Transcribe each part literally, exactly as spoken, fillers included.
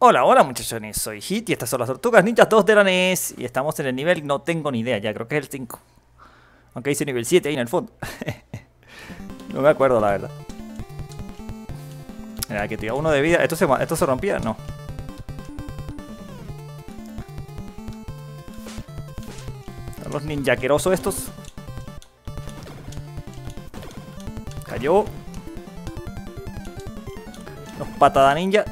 Hola, hola muchachones, soy Hit y estas son las Tortugas Ninjas dos de la N E S. Y estamos en el nivel, no tengo ni idea, ya creo que es el cinco. Aunque dice nivel siete ahí en el fondo. No me acuerdo la verdad. Mira, que tenía uno de vida. ¿Esto se, esto se rompía? No. Están los ninjaquerosos estos. Cayó. Los patada ninja.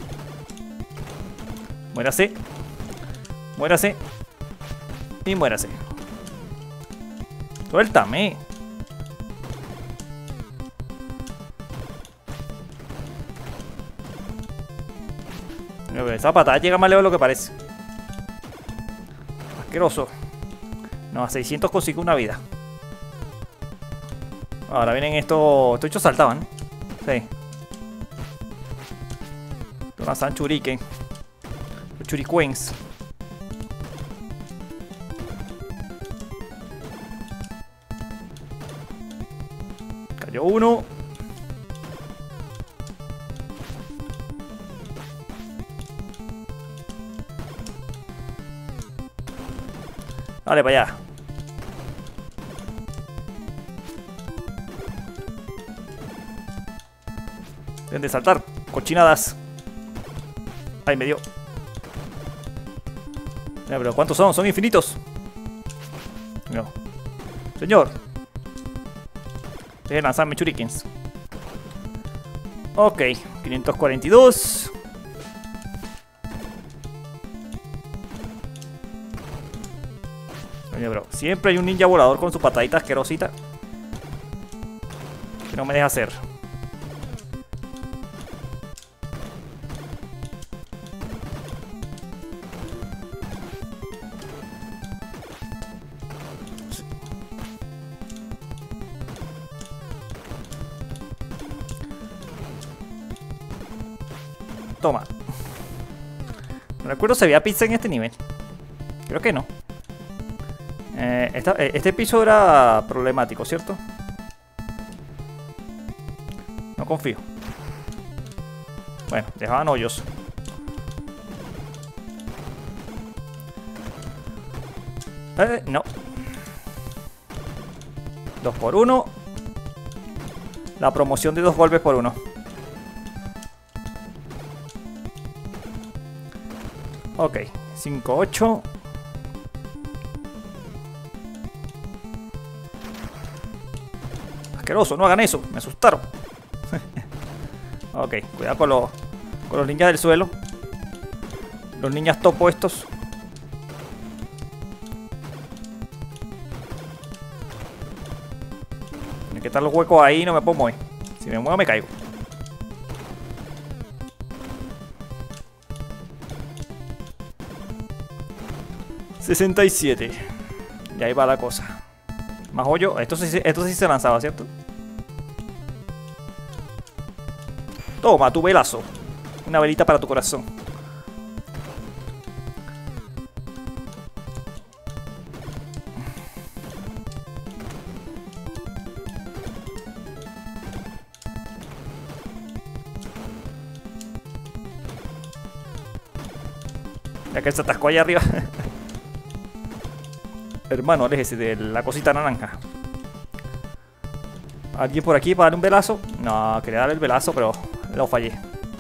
Muérase. Muérase. Y muérase. Suéltame. Esa patada llega más lejos de lo que parece. Asqueroso. No, a seiscientos consigo una vida. Ahora vienen estos. Estos hechos saltaban. Sí. Lanzan churiken. Los churicuens. Cayó uno. Dale para allá. Deben de saltar. Cochinadas. Ay, me dio. Mira, pero ¿cuántos son? Son infinitos. No. Señor. Deje lanzarme churikens. Ok. quinientos cuarenta y dos. Oye, bro. Siempre hay un ninja volador con su patadita asquerosita que no me deja hacer. Toma. No recuerdo si había pizza en este nivel. Creo que no. Eh, esta, este piso era problemático, ¿cierto? No confío. Bueno, dejaban hoyos. Eh, no. Dos por uno. La promoción de dos golpes por uno. Ok, cinco, ocho. Asqueroso, no hagan eso, me asustaron. Ok, cuidado con los, con los ninjas del suelo. Los ninjas topo estos. Tiene que estar los huecos ahí, no me puedo mover. Si me muevo me caigo. sesenta y siete. Y ahí va la cosa. Más hoyo. Esto sí, esto sí se lanzaba, ¿cierto? Toma, tu velazo. Una velita para tu corazón. Ya que se atascó allá arriba. Hermano, aléjese de la cosita naranja. ¿Alguien por aquí para darle un velazo? No, quería darle el velazo, pero lo fallé.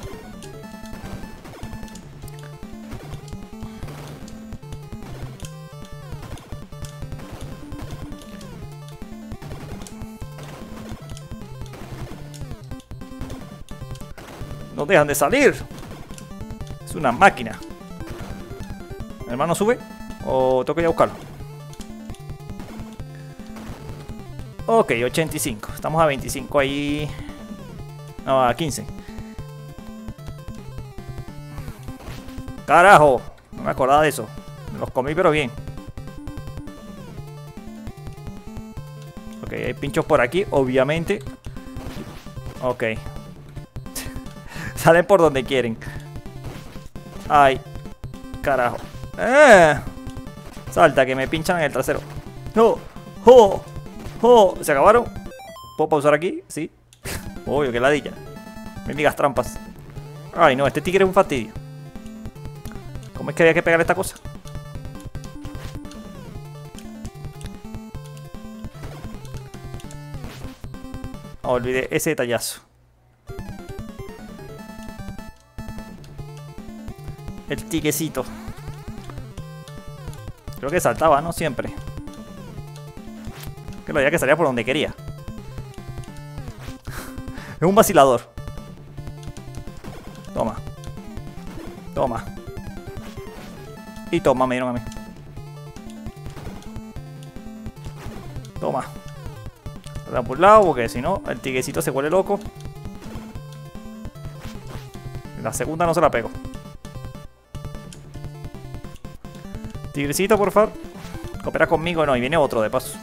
No dejan de salir. Es una máquina. ¿Hermano sube? ¿O tengo que ir a buscarlo? Ok, ochenta y cinco. Estamos a veinticinco ahí. No, a quince. Carajo. No me acordaba de eso. Me los comí pero bien. Ok, hay pinchos por aquí, obviamente. Ok. Salen por donde quieren. Ay. Carajo. Eh. Salta que me pinchan en el trasero. No. ¡Oh! ¡Oh! ¿Se acabaron? ¿Puedo pausar aquí? Sí. Obvio, que ladilla. Mendigas trampas. Ay, no, este tigre es un fastidio. ¿Cómo es que había que pegar esta cosa? Oh, olvidé ese detallazo. El tiquecito. Creo que saltaba, ¿no? Siempre. Que lo había que salía por donde quería. Es un vacilador. Toma. Toma. Y toma, me dieron a mí. Toma. Da por un lado, porque si no, el tiguecito se vuelve loco. La segunda no se la pego. Tigrecito, por favor. Coopera conmigo. No, y viene otro de paso.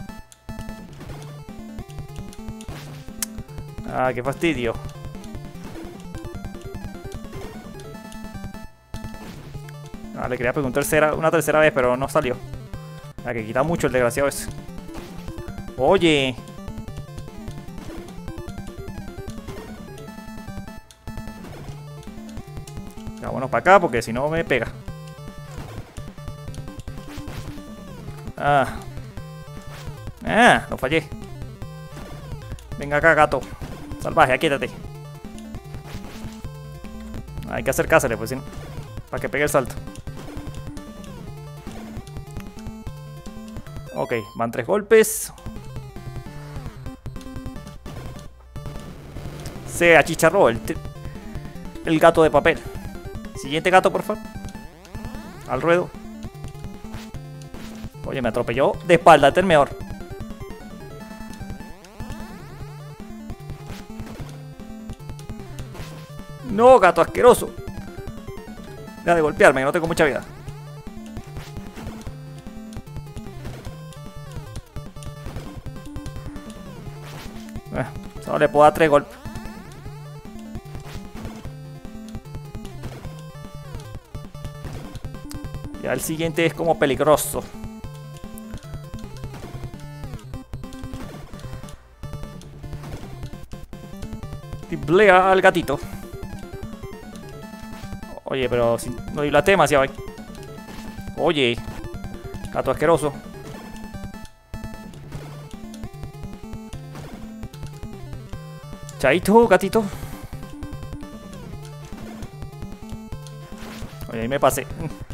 Ah, qué fastidio. Ah, le quería pegar un tercera, una tercera vez, pero no salió. Ah, que quita mucho el desgraciado ese. Oye. Vámonos para acá porque si no me pega. Ah. Ah, lo fallé. Venga acá, gato. Salvaje, quítate. Hay que acercársele, pues, ¿sí? Para que pegue el salto. Ok, van tres golpes. Se achicharró el, el gato de papel. Siguiente gato, por favor. Al ruedo. Oye, me atropelló de espalda, este es el mejor. No, gato asqueroso. Deja de golpearme, que no tengo mucha vida. Eh, solo le puedo dar tres golpes. Ya el siguiente es como peligroso. Tiblea al gatito. Oye, pero si no dilaté demasiado ahí. Oye, gato asqueroso. Chaito, gatito. Oye, ahí me pasé.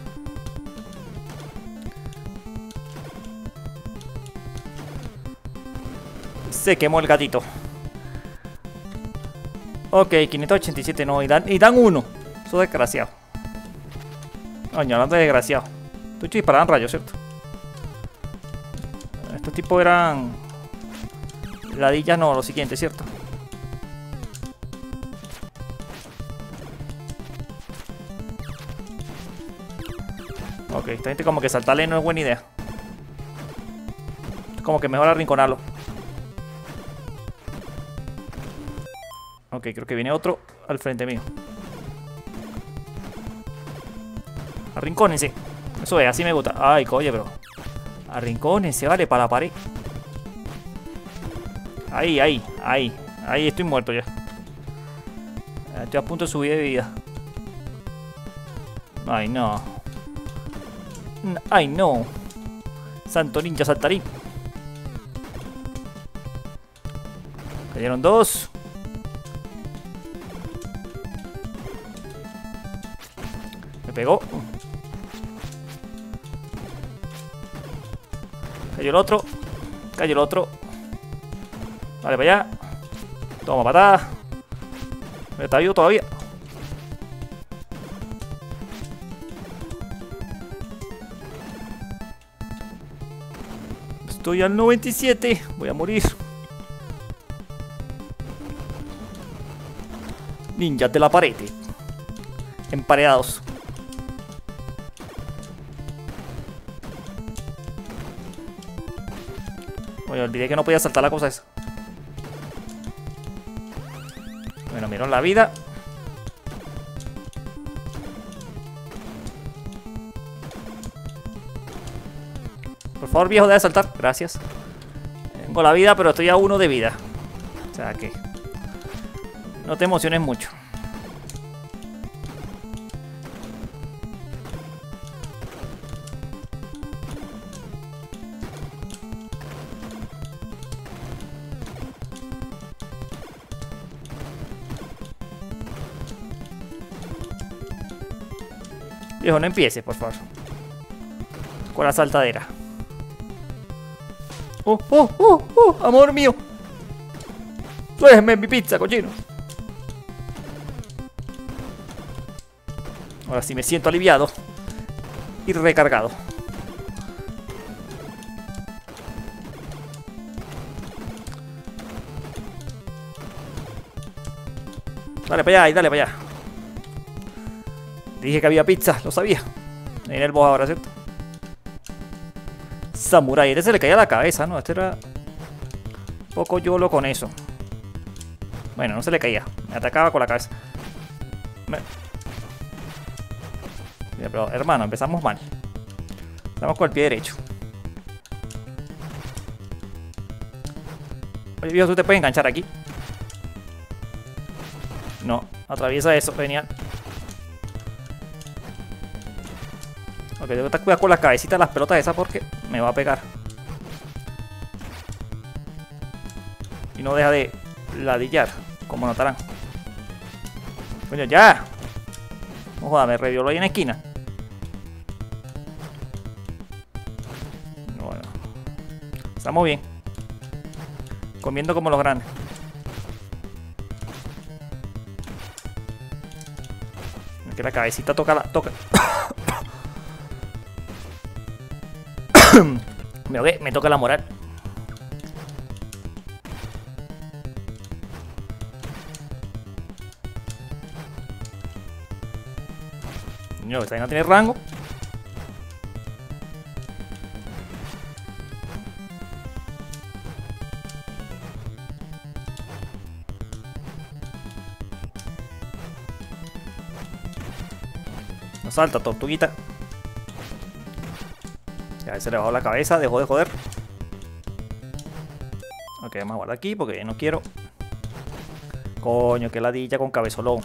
Se quemó el gatito. Ok, quinientos ochenta y siete no, y dan, y dan uno. Eso es desgraciado. Coño, hablando de desgraciado. Estos disparaban rayos, ¿cierto? Estos tipos eran ladillas, no, lo siguiente, ¿cierto? Ok, esta gente como que saltarle no es buena idea. Como que mejor arrinconarlo. Ok, creo que viene otro al frente mío. Arrincónense. Eso es, así me gusta. Ay, coño, pero arrincónense, vale, para la pared. Ahí, ahí, ahí. Ahí estoy muerto ya. Estoy a punto de subir de vida. Ay, no. Ay, no. Santo ninja saltarín. Cayeron dos. Me pegó. Cayó el otro. Cayó el otro. Vale, para allá. Toma, patada. Está vivo todavía. Estoy al noventa y siete. Voy a morir. Ninjas de la pared. Emparedados. Oye, olvidé que no podía saltar la cosa esa. Bueno, miraron la vida. Por favor, viejo, deja de saltar. Gracias. Tengo la vida, pero estoy a uno de vida. O sea que no te emociones mucho. Viejo, no empieces, por favor. Con la saltadera. ¡Oh, oh, oh, oh! ¡Amor mío! ¡Déjeme mi pizza, cochino! Ahora sí me siento aliviado. Y recargado. Dale para allá y dale para allá. Dije que había pizza, lo sabía. En el boss ahora, ¿cierto? Samurai, este se le caía la cabeza, ¿no? Este era un poco yolo con eso. Bueno, no se le caía. Me atacaba con la cabeza. Me... Mira, pero hermano, empezamos mal. Estamos con el pie derecho. Oye, viejo, tú te puedes enganchar aquí. No, atraviesa eso, genial. Ok, tengo que estar cuidado con la cabecita de las pelotas esas porque me va a pegar. Y no deja de ladillar, como notarán. Coño, ya. No joda, me revioló ahí en la esquina. Bueno, estamos bien. Comiendo como los grandes. Que la cabecita toca la... toca. Me ahogué, me toca la moral. No, esta no tiene rango. No salta, tortuguita. Ya se le bajó la cabeza, dejó de joder. Ok, vamos a guardar aquí porque no quiero. Coño, qué ladilla con cabezolón.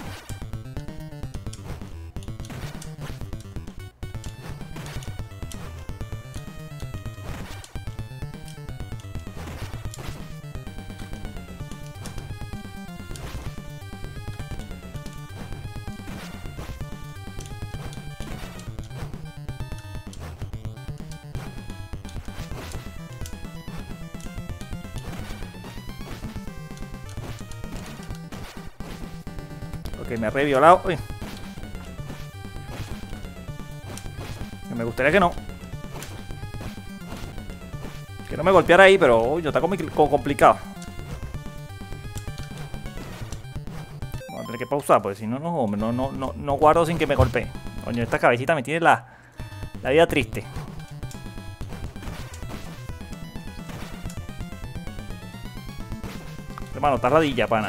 Ok, me ha reviolado. Uy. Me gustaría que no. Que no me golpeara ahí, pero uy, está como, como complicado. Vamos a tener que pausar, porque si no, no, no, no, no, no guardo sin que me golpee. Coño, esta cabecita me tiene la, la vida triste. Hermano, está radilla, pana.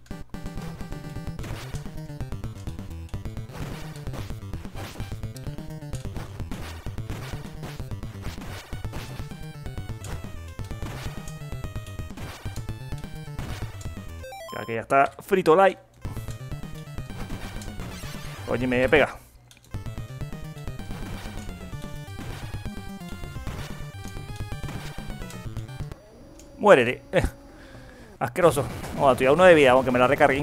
Ya que ya está frito light. Oye, me pega. Muérete. Eh. Asqueroso. Oh, estoy a uno de vida, aunque me la recarguen.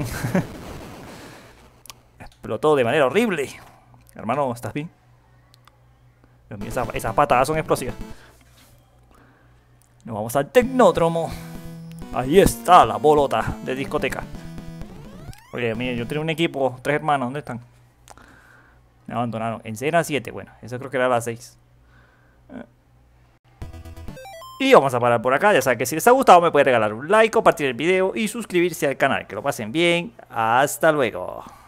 Explotó de manera horrible. Hermano, ¿estás bien? Dios mío, esas, esas patadas son explosivas. Nos vamos al tecnódromo. Ahí está la bolota de discoteca. Oye, mire, yo tenía un equipo, tres hermanos, ¿dónde están? Me abandonaron. En seis era siete, bueno, eso creo que era las seis. Y vamos a parar por acá. Ya saben que si les ha gustado me pueden regalar un like, compartir el video y suscribirse al canal. Que lo pasen bien. Hasta luego.